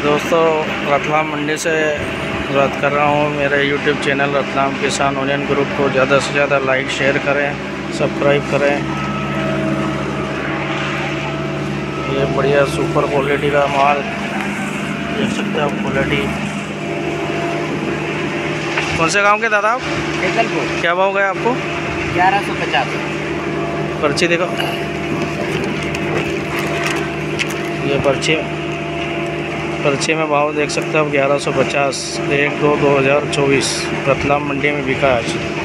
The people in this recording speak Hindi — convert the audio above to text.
दोस्तों, रतलाम मंडी से बात कर रहा हूँ। मेरे YouTube चैनल रतलाम किसान यूनियन ग्रुप को ज़्यादा से ज़्यादा लाइक शेयर करें, सब्सक्राइब करें। ये बढ़िया सुपर क्वालिटी का माल देख सकते हैं आप। क्वालिटी कौन से गांव के दादा आप? जगदलपुर। क्या भाव गया आपको? 1150। पर्ची देखो, ये पर्ची में भाव देख सकते हो आप। 1150 1/2/2024 रतलाम मंडी में बिका आज।